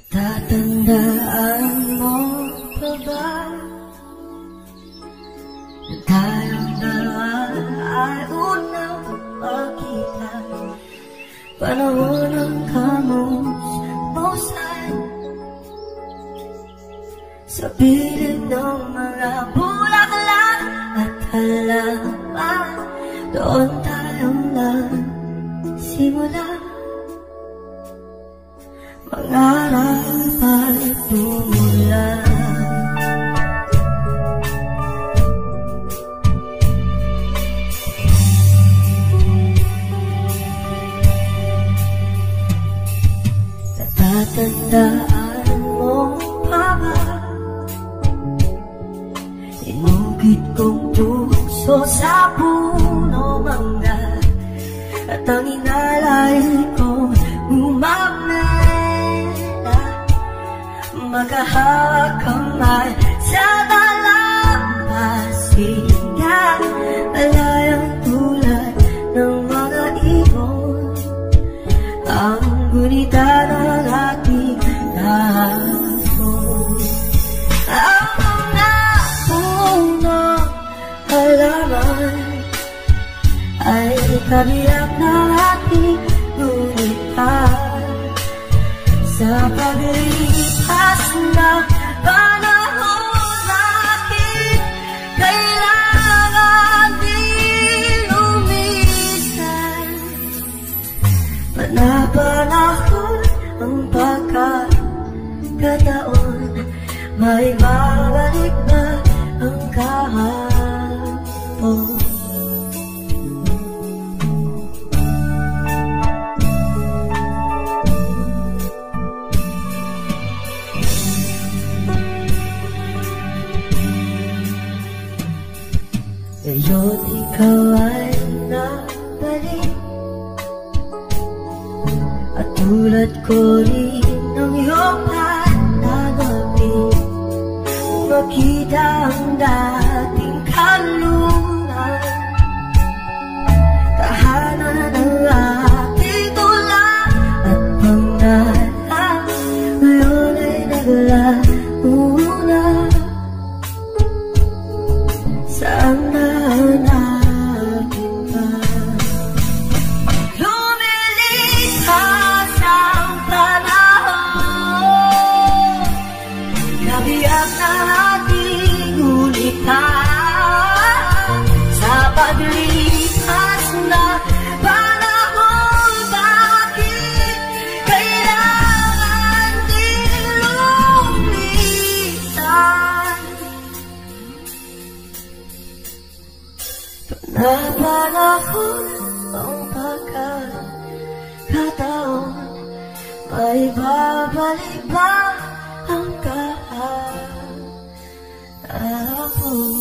Natatandaan mo pa ba na tayong dalawa ay unang magkita? Panahon ng kamusmusan sa piling ng mga bulaklak at halaman. Doon tayong nagsimula, mangarap ay tumula. Natatandaan mo pa ba? Inugit kong puso sa puno mangga, at ang inalay ko umamela. Magkahawak kamay sa dalampasigan, malayang tulad ng mga ibon, ang gunita ng ating hapon. Ang mga punong halaman ay kabiyak ng ating gunita. Sa paglipas ng panahon, bakit kailangan din lumisan? Panapanahon ang pagkakataon, may babalik ba ang kahapon? Ngayon ikaw ay nabalik, at tulad ko rin ng iyong hanapin. Makita ang dating kalungan, tahanan ng ating tulang at pangalan. Ngayon ay naglaho na. Saan na natin ba? Lumilipas ang panahon, kabiyak na ating ulitan. Sa paglipas na panahon, bakit kailangan din lumisan? Panapanahon ang pagkakataon, may babalik ba ang kahapon?